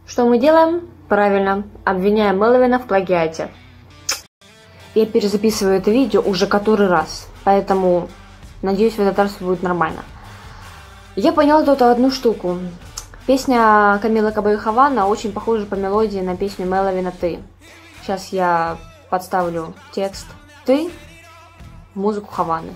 Что мы делаем? Правильно, обвиняем Мелвина в плагиате. Я перезаписываю это видео уже который раз, поэтому надеюсь, в этот раз будет нормально. Я поняла тут одну штуку. Песня Камилы Кабелло Хавана очень похожа по мелодии на песню Мелвина «Ты». Сейчас я подставлю текст «Ты» в музыку Хаваны.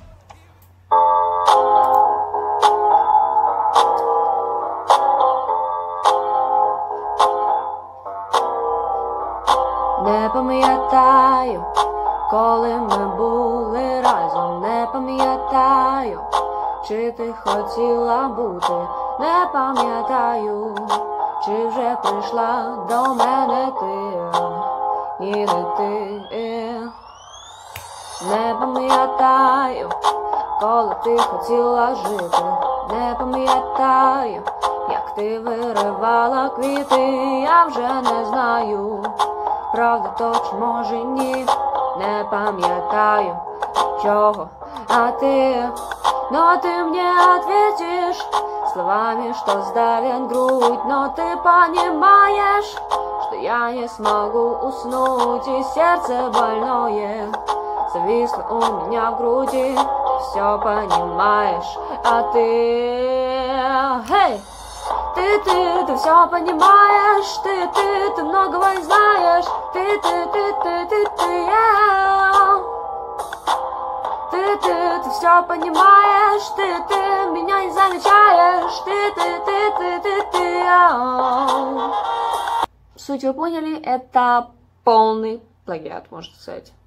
Не пам'ятаю, коли ми були разом, не пам'ятаю, чи ти хотіла бути, не пам'ятаю, чи вже прийшла до мене ти, ні, не ти. Не пам'ятаю, коли ти хотіла жити, не пам'ятаю, як ти виривала квіти, я вже не знаю. Правда, точно, може, ні, не пам'ятаю, чого, а ты, но ты мне ответишь словами, что сдавят грудь, но ты понимаешь, что я не смогу уснуть, и сердце больное зависло у меня в груди, ты все понимаешь, а ты, hey! Ты все понимаешь, ты многого не знаешь, ты, yeah. Ты все понимаешь, ты меня не замечаешь, ты, yeah. Суть вы поняли, это полный плагиат, можно сказать.